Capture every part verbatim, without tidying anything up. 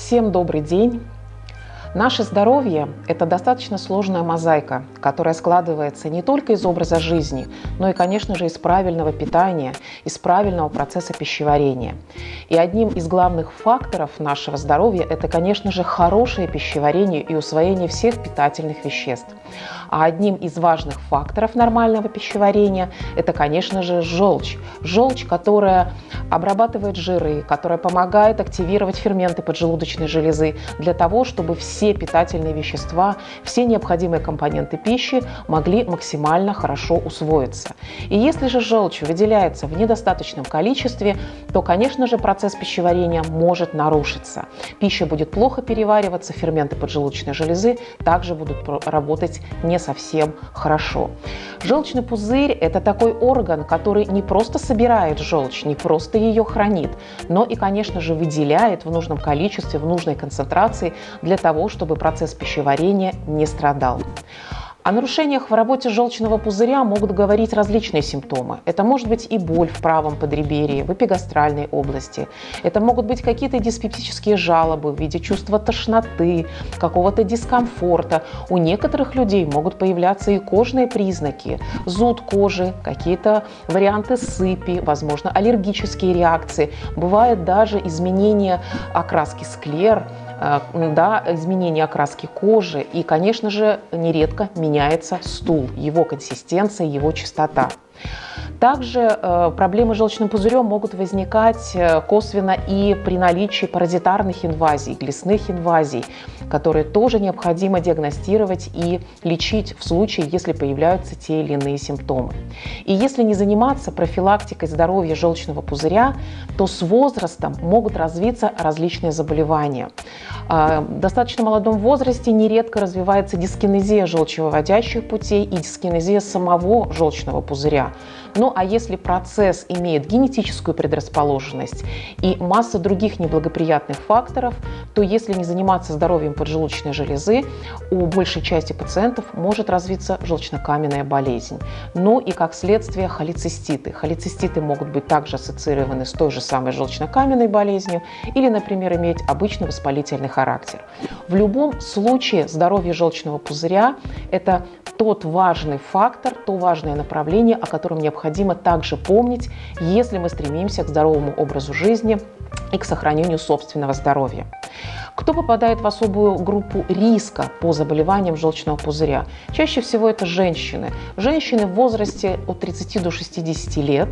Всем добрый день! Наше здоровье – это достаточно сложная мозаика, которая складывается не только из образа жизни, но и, конечно же, из правильного питания, из правильного процесса пищеварения. И одним из главных факторов нашего здоровья – это, конечно же, хорошее пищеварение и усвоение всех питательных веществ. А одним из важных факторов нормального пищеварения – это, конечно же, желчь. Желчь, которая обрабатывает жиры, которая помогает активировать ферменты поджелудочной железы для того, чтобы все все питательные вещества, все необходимые компоненты пищи могли максимально хорошо усвоиться. И если же желчь выделяется в недостаточном количестве, то, конечно же, процесс пищеварения может нарушиться. Пища будет плохо перевариваться, ферменты поджелудочной железы также будут работать не совсем хорошо. Желчный пузырь – это такой орган, который не просто собирает желчь, не просто ее хранит, но и, конечно же, выделяет в нужном количестве, в нужной концентрации для того, чтобы процесс пищеварения не страдал. О нарушениях в работе желчного пузыря могут говорить различные симптомы. Это может быть и боль в правом подреберье, в эпигастральной области. Это могут быть какие-то диспептические жалобы в виде чувства тошноты, какого-то дискомфорта. У некоторых людей могут появляться и кожные признаки, зуд кожи, какие-то варианты сыпи, возможно, аллергические реакции. Бывает даже изменение окраски склер, да, изменение окраски кожи и, конечно же, нередко меняется стул, его консистенция, его чистота. Также э, проблемы с желчным пузырем могут возникать э, косвенно и при наличии паразитарных инвазий, глистных инвазий, которые тоже необходимо диагностировать и лечить в случае, если появляются те или иные симптомы. И если не заниматься профилактикой здоровья желчного пузыря, то с возрастом могут развиться различные заболевания. Э, в достаточно молодом возрасте нередко развивается дискинезия желчевыводящих путей и дискинезия самого желчного пузыря. Ну а если процесс имеет генетическую предрасположенность и масса других неблагоприятных факторов, то если не заниматься здоровьем поджелудочной железы, у большей части пациентов может развиться желчнокаменная болезнь. Ну и как следствие холециститы. Холециститы могут быть также ассоциированы с той же самой желчнокаменной болезнью или, например, иметь обычный воспалительный характер. В любом случае здоровье желчного пузыря – это тот важный фактор, то важное направление, о котором необходимо также помнить, если мы стремимся к здоровому образу жизни и к сохранению собственного здоровья. Кто попадает в особую группу риска по заболеваниям желчного пузыря? Чаще всего это женщины. Женщины в возрасте от тридцати до шестидесяти лет.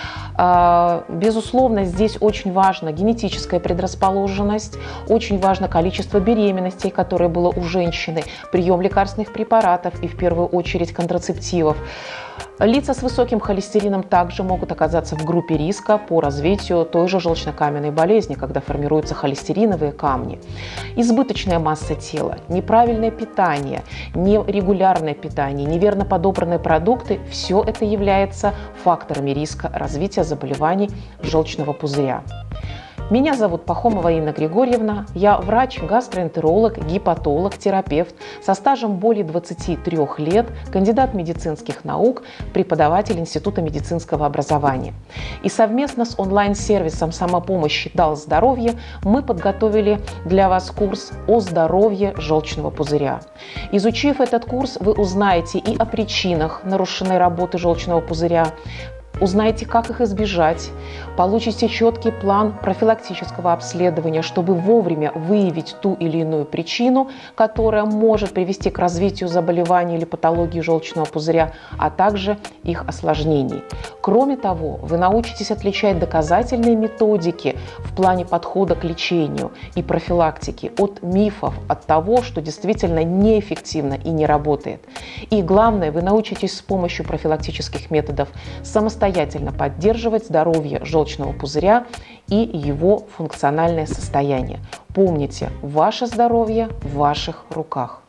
Безусловно, здесь очень важна генетическая предрасположенность, очень важно количество беременностей, которое было у женщины, прием лекарственных препаратов и в первую очередь контрацептивов. Лица с высоким холестерином также могут оказаться в группе риска по развитию той же желчнокаменной болезни, когда формируются холестериновые камни. Избыточная масса тела, неправильное питание, нерегулярное питание, неверно подобранные продукты – все это является факторами риска развития заболеваний желчного пузыря. Меня зовут Пахомова Инна Григорьевна, я врач, гастроэнтеролог, гепатолог, терапевт со стажем более двадцати трёх лет, кандидат медицинских наук, преподаватель Института медицинского образования. И совместно с онлайн-сервисом самопомощи «Дал здоровье» мы подготовили для вас курс о здоровье желчного пузыря. Изучив этот курс, вы узнаете и о причинах нарушенной работы желчного пузыря, узнаете, как их избежать, получите четкий план профилактического обследования, чтобы вовремя выявить ту или иную причину, которая может привести к развитию заболеваний или патологии желчного пузыря, а также их осложнений. Кроме того, вы научитесь отличать доказательные методики в плане подхода к лечению и профилактике от мифов, от того, что действительно неэффективно и не работает. И главное, вы научитесь с помощью профилактических методов самостоятельно самостоятельно поддерживать здоровье желчного пузыря и его функциональное состояние. Помните, ваше здоровье в ваших руках.